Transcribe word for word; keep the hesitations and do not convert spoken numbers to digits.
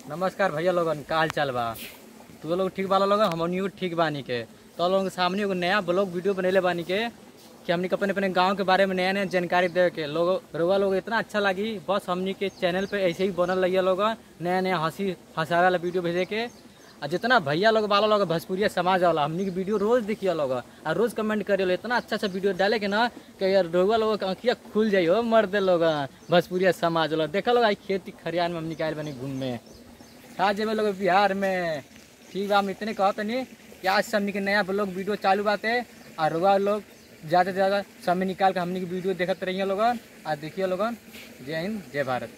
नमस्कार भैया लोगन, का हाल चाल बा। तू लोग ठीक बाला लोगन, हम न्यू ठीक बानी के। तो लोगों के सामने एगो नया ब्लॉग वीडियो बनेले बानी के कि हमनी के अपने अपने गांव के बारे में नया नया जानकारी दे के लोग रुआ लोग इतना अच्छा लगी। बस हमनी के चैनल पे ऐसे ही बनल रहिए लोग, नया नया हंसी हंसावे वाला वीडियो भेजे के। और जितना भैया लोग बाला लोग भोजपुरिया समाज वाला हमनी के वीडियो रोज देखिए लोग और रोज कमेंट करिए। इतना अच्छा अच्छा वीडियो डाले के ना कि यार रुआ लोग के आँखिया खुल जाइए हो मर्द लोग भोजपुरिया समाज वाला। देखा लोग आई खेती खरियान में हमनी के आयल बनी घूमे आज जेबे लोग बिहार में। ठीक बा, हम इतने कहत नहीं कि आज से हमनी के नया ब्लॉग वीडियो चालू बाते और रुआ लोग ज़्यादा से ज़्यादा समय निकाल के हमनी के वीडियो देखते रहिए लोगन और देखिए लोगन। जय हिंद, जय भारत।